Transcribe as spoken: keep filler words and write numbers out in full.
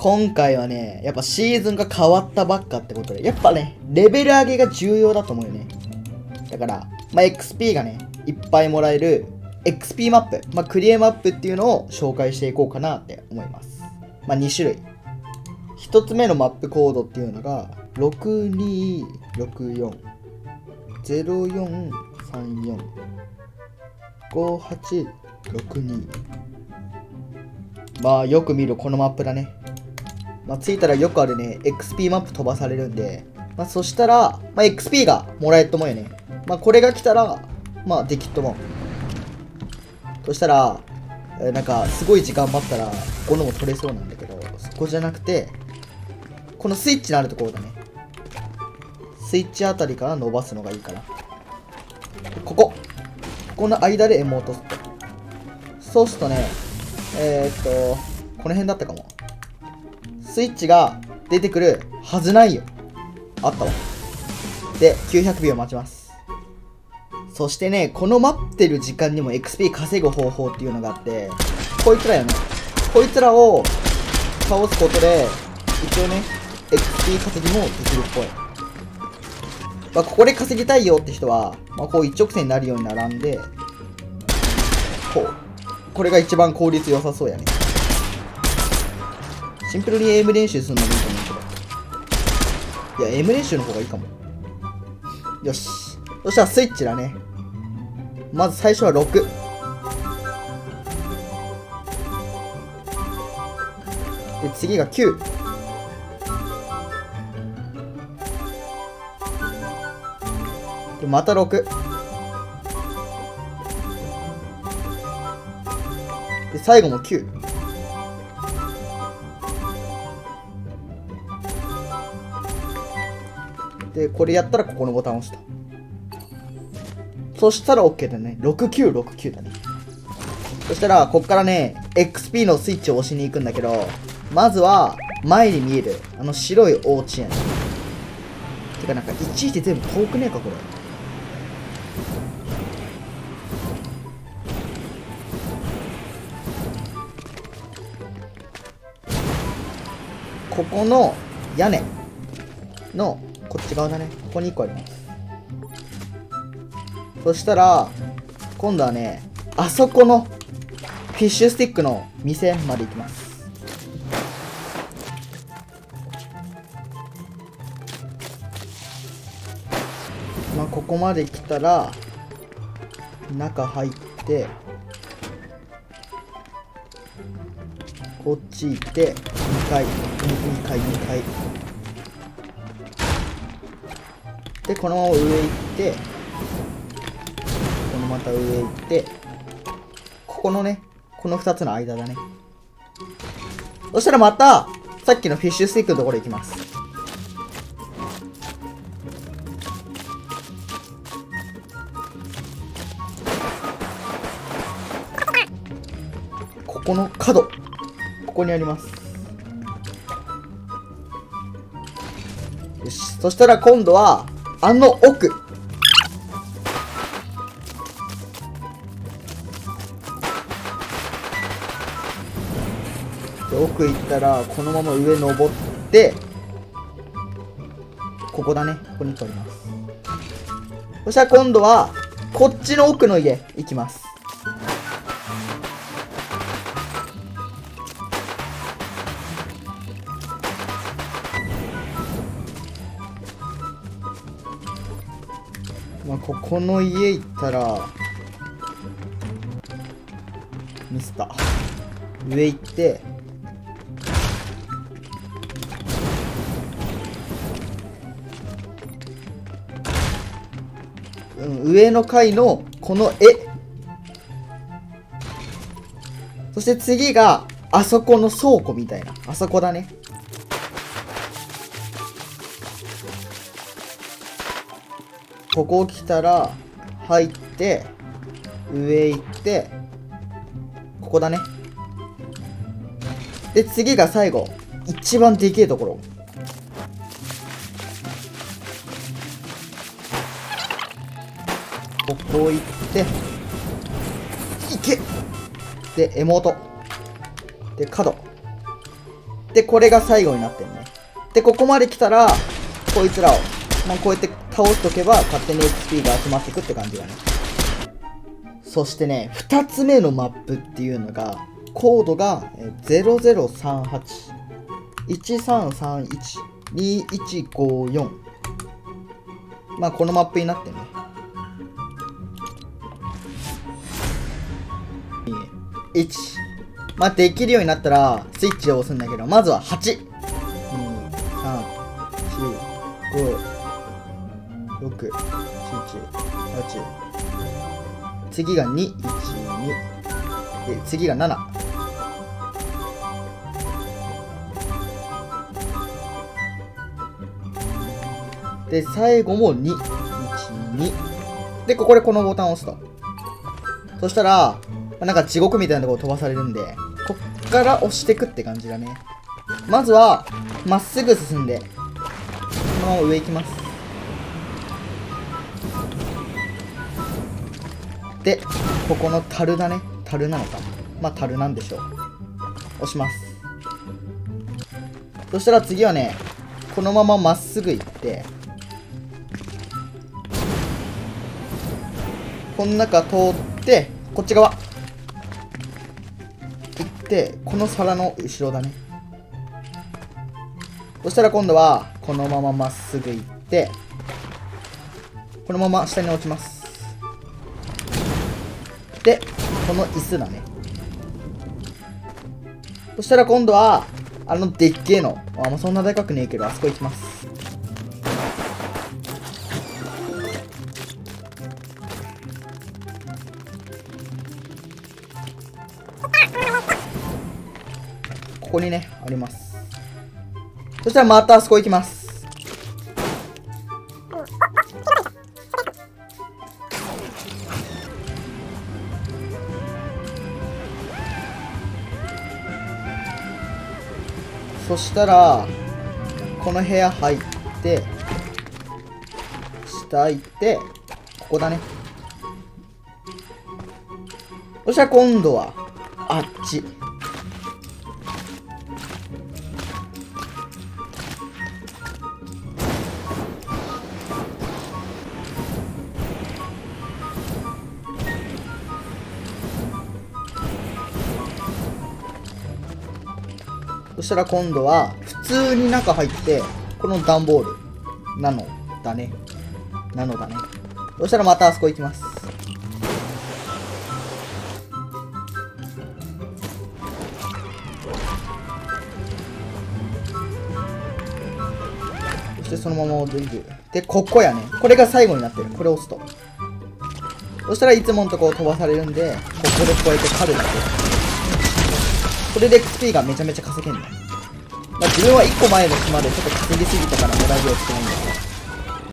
今回はね、やっぱシーズンが変わったばっかってことで、やっぱね、レベル上げが重要だと思うよね。だから、まあ、エックスピー がね、いっぱいもらえる エックスピー マップ、まあ、クリエマップっていうのを紹介していこうかなって思います。まあ、に種類。ひとつめのマップコードっていうのが、ろくにろくよん、ゼロよんさんよん、ごはちろくに。まあ、よく見るこのマップだね。まあ、ついたらよくあるね、エックスピー マップ飛ばされるんで、まあ、そしたら、まあ、エックスピー がもらえると思うよね。まあ、これが来たら、まあ、できっとも。そしたら、えー、なんか、すごい時間待ったら、ここのも取れそうなんだけど、そこじゃなくて、このスイッチのあるところだね。スイッチあたりから伸ばすのがいいかな。ここ。ここの間でエモートすると。そうするとね、えー、っと、この辺だったかも。スイッチが出てくるはずないよ。あったわ。で、きゅうひゃくびょう待ちます。そしてね、この待ってる時間にも エックスピー 稼ぐ方法っていうのがあって、こいつらよね。こいつらを倒すことで、一応ね、エックスピー 稼ぎもできるっぽい。まあ、ここで稼ぎたいよって人は、まあ、こう一直線になるように並んで、こう。これが一番効率良さそうやね。シンプルにエイム練習するのもいいと思うけど。いや、エイム練習の方がいいかも。よし。そしたらスイッチだね。まず最初はろく。で、次がきゅう。で、またろく。で、最後もきゅう。で、これやったらここのボタンを押すと。そしたら OK だね。ろくきゅうろくきゅうだね。そしたら、こっからね、エックスピー のスイッチを押しに行くんだけど、まずは、前に見える、あの白い大チェーン。てかなんか、いちいち全部遠くねえか、これ。ここの屋根のこっち側だね。ここにいっこあります。そしたら、今度はね、あそこのフィッシュスティックの店まで行きます。まあ、ここまで来たら、中入って、こっち行って、にかい、にかい、にかい。で、このまま上行って、このまた上行って、ここのね、このふたつの間だね。そしたらまた、さっきのフィッシュスティックのところ行きます。ここの角、ここにあります。よし、そしたら今度は、あの奥。で、奥行ったら、このまま上登って、ここだね。ここに取ります。そしたら今度は、こっちの奥の家、行きます。まあ、ここの家行ったら、ミスった。上行って、うん、上の階のこの絵。そして次が、あそこの倉庫みたいな。あそこだね。ここ来たら、入って、上行って、ここだね。で、次が最後。一番でけえところ。ここ行って、いけで、エモート。で、角。 で、これが最後になってるね。で、ここまで来たら、こいつらを、まあ、こうやって倒しとけば、勝手に エックスピー が集まってくって感じだね。そしてね、ふたつめのマップっていうのが、コードがゼロゼロさんはち、いちさんさんいち、にいちごよん。まあ、このマップになってね。いち。まあ、できるようになったら、スイッチを押すんだけど、まずははち。に、さん、よん、ご、ろく、なな、はち。次がに、いち、に。で、次がなな。で、最後もに、いち、に。で、ここでこのボタンを押すと。そしたら、なんか地獄みたいなところ飛ばされるんで、こっから押してくって感じだね。まずは、まっすぐ進んで、このまま上行きます。で、ここの樽だね。樽なのか。まあ、樽なんでしょう。押します。そしたら次はね、このまままっすぐ行って、この中通って、こっち側。行って、この皿の後ろだね。そしたら今度は、このまままっすぐ行って、このまま下に落ちます。で、この椅子だね。そしたら今度は、あのでっけえの。あ、もうそんなでかくねえけど、あそこ行きます。ここにね、あります。そしたらまたあそこ行きます。そしたら、この部屋入って、下行って、ここだね。そしたら今度は、あっち。そしたら今度は普通に中入ってこの段ボールなのだねなのだねそしたらまたあそこ行きます。そしてそのまま出る。でここやね。これが最後になってる。これを押すと、そしたらいつものとこ飛ばされるんで、ここでこうやって狩るだけ。これで エックスピー がめちゃめちゃ稼げんの。まあ、自分はいっこまえの島でちょっと稼ぎすぎたからもらえるようつけないんだけど、